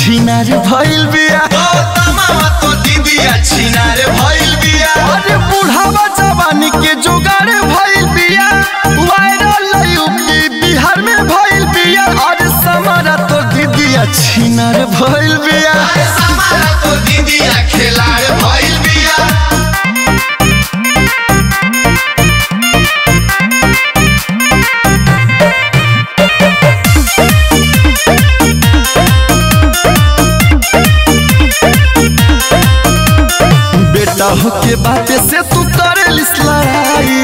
छिनार भइल बिया मामा तो दीदिया छिनार भइल बिया अरे बुढ़ावा जवानी के जोगाड़ भइल बिया वायरल यूपी बिहार में भइल बिया अरे समारा तो दीदिया छिनार भइल बिया समारा तो दीदिया खिलाड़ भइल बिया बेटा हो के बातें से तू करेलिस लड़ाई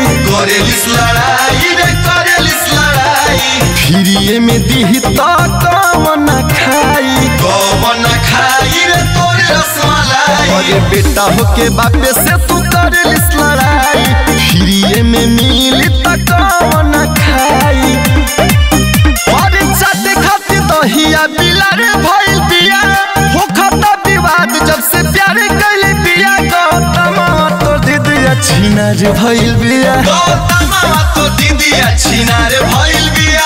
रे करेलिस लड़ाई फिरिए में दीही तो कौन खाई रे तोरे रसमलाई अरे बेटा हो के बापे से तू करेलिस लड़ाई फिरिए में मिली तो कौन खाई अरे चाटे खाते दहिया बिलार भइल बिया हो खाता विवाद जब से प्यारे कैले बिया तोर दीदिया छिनार भइल बिया मामा तो दीदिया छिनार भइल बिया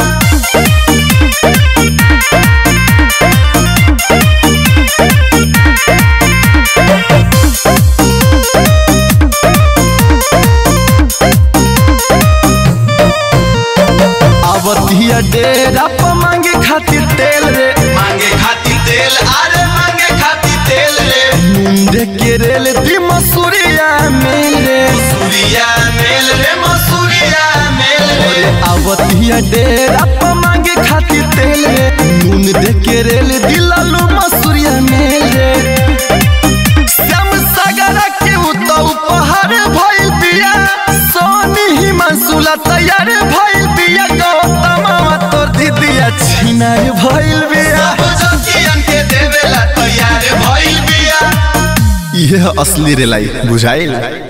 आवतिया डेरा पर मांगे खातिर तेल रे मांगे खातिर तेल अरे मांगे खातिर तेल रे मुंडे के रेल दी मसूरिया मेल रे मसूरिया मेल रे आवतिया डेरा पर मांगे खातिर तेल रे नून दे के रेल दी लालू मसूरिया मेल रे श्याम सागर के उतो उपहार भइल बिया सोनी ही मंसूला तैयार भइल बिया गौतमा तोर दीदिया छिनार भइल बिया जोगियन के देवेला तैयार भइल बिया यह असली रेलाई बुझाइल।